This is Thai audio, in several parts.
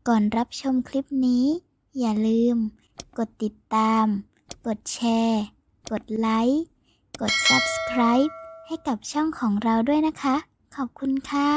ก่อนรับชมคลิปนี้อย่าลืมกดติดตามกดแชร์กดไลค์กด Subscribe ให้กับช่องของเราด้วยนะคะขอบคุณค่ะ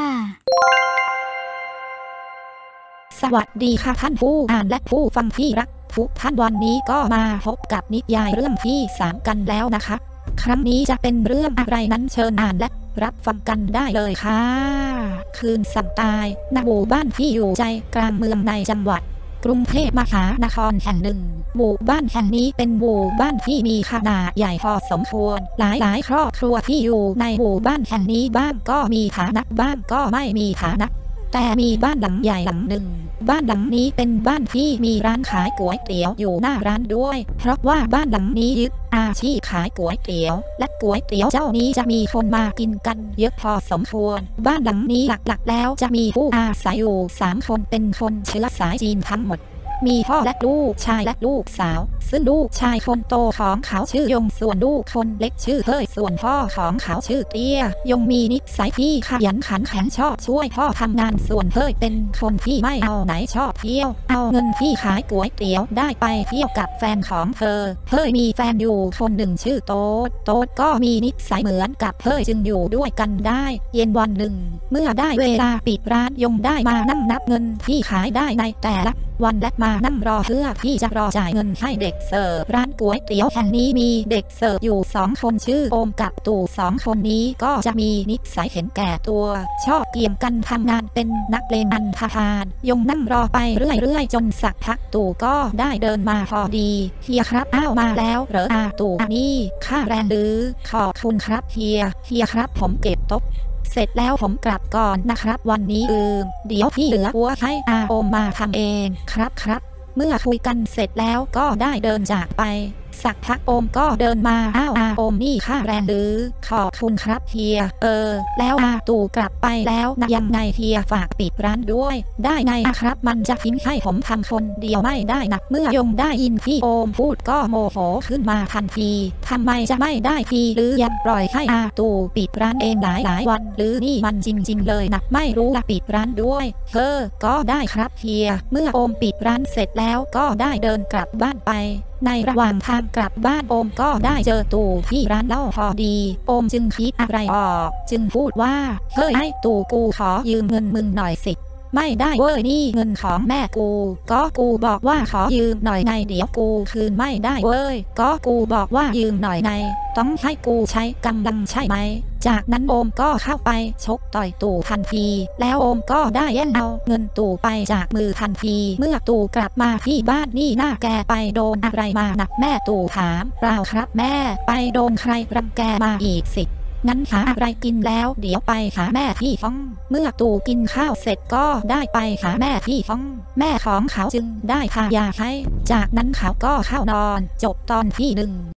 สวัสดีค่ะท่านผู้อ่านและผู้ฟังที่รักทุกท่านวันนี้ก็มาพบกับนิยายเรื่องที่3กันแล้วนะคะครั้งนี้จะเป็นเรื่องอะไรนั้นเชิญอ่านและรับฟังกันได้เลยค่ะคืนสั่งตายณหมู่บ้านที่อยู่ใจกลางเมืองในจังหวัดกรุงเทพมหานครแห่งหนึ่งหมู่บ้านแห่งนี้เป็นหมู่บ้านที่มีขนาดใหญ่พอสมควรหลายครอบครัวที่อยู่ในหมู่บ้านแห่งนี้บ้างก็มีฐานะบ้างก็ไม่มีฐานะแต่มีบ้านหลังใหญ่หลังหนึ่งบ้านหลังนี้เป็นบ้านที่มีร้านขายก๋วยเตี๋ยวอยู่หน้าร้านด้วยเพราะว่าบ้านหลังนี้ยึดอาชีพขายก๋วยเตี๋ยวและก๋วยเตี๋ยวเจ้านี้จะมีคนมากินกันเยอะพอสมควรบ้านหลังนี้หลักๆแล้วจะมีผู้อาศัยอยู่3คนเป็นคนเชื้อสายจีนทั้งหมดมีพ่อและลูกชายและลูกสาวซึ่งลูกชายคนโตของเขาชื่อยงส่วนลูกคนเล็กชื่อเฮ้ยส่วนพ่อของเขาชื่อเตี้ยยงมีนิสัยที่ขยันขันแข็งชอบช่วยพ่อทำงานส่วนเฮ้ยเป็นคนที่ไม่เอาไหนชอบเที่ยวเอาเงินที่ขายก๋วยเตี๋ยวได้ไปเที่ยวกับแฟนของเธอเฮ้ยมีแฟนอยู่คนหนึ่งชื่อโต๊ดก็มีนิสัยเหมือนกับเฮ้ยจึงอยู่ด้วยกันได้เย็นวันหนึ่งเมื่อได้เวลาปิดร้านยงได้มานั่งนับเงินที่ขายได้ในแต่ละวันและมานั่งรอเพื่อที่จะรอจ่ายเงินให้เด็กเสิร์ฟร้านก๋วยเตี๋ยวแห่งนี้มีเด็กเสิร์ฟอยู่2คนชื่อโอมกับตู่2คนนี้ก็จะมีนิสัยเห็นแก่ตัวชอบเกี่ยงกันทำงานเป็นนักเลงอันธพาลยงนั่งรอไปเรื่อยๆจนสักพักตู่ก็ได้เดินมาพอดีเฮียครับอ้าวมาแล้วเหรอตู่นี่ค่าแรงหรือขอบคุณครับเฮียครับผมเก็บโต๊ะเสร็จแล้วผมกลับก่อนนะครับวันนี้เดี๋ยวพี่เหลือหัวให้โอมมาทำเองครับเมื่อคุยกันเสร็จแล้วก็ได้เดินจากไปสักพักโอมก็เดินมาอ้าวโอมนี่ค่าแรงหรือขอบคุณครับเฮียแล้วตู่กลับไปแล้วนะยังไงเฮียฝากปิดร้านด้วยได้ไงครับมันจะทิ้งให้ผมทำคนเดียวไม่ได้นะเมื่อยงได้ยินที่โอมพูดก็โมโหขึ้นมาทันทีทำไมจะไม่ได้ทีหรือยังปล่อยให้ตู่ปิดร้านเองหลายวันหรือนี่มันจริงๆเลยนะไม่รู้ละปิดร้านด้วยก็ได้ครับเฮียเมื่อโอมปิดร้านเสร็จแล้วก็ได้เดินกลับบ้านไปในระหว่างทางกลับบ้านโอมก็ได้เจอตู่ที่ร้านเหล้าพอดีโอมจึงคิดอะไรออกจึงพูดว่าเฮ้ยไอ้ตู่กูขอยืมเงินมึงหน่อยสิไม่ได้เว้ยนี่เงินของแม่กูก็กูบอกว่าขอยืมหน่อยไงเดี๋ยวกูคืนไม่ได้เว้ยก็กูบอกว่ายืมหน่อยไงต้องให้กูใช้กำลังใช่ไหมจากนั้นโอมก็เข้าไปชกต่อยตู่ทันทีแล้วโอมก็ได้แย่งเอาเงินตู่ไปจากมือทันทีเมื่อตู่กลับมาที่บ้านนี่หน้าแกไปโดนอะไรมานะแม่ตู่ถามเปล่าครับแม่ไปโดนใครรังแกมาอีกสิงั้นหาอะไรกินแล้วเดี๋ยวไปหาแม่ที่ห้องเมื่อตู่กินข้าวเสร็จก็ได้ไปหาแม่ที่ห้องแม่ของเขาจึงได้ทายาให้จากนั้นเขาก็เข้านอนจบตอนที่1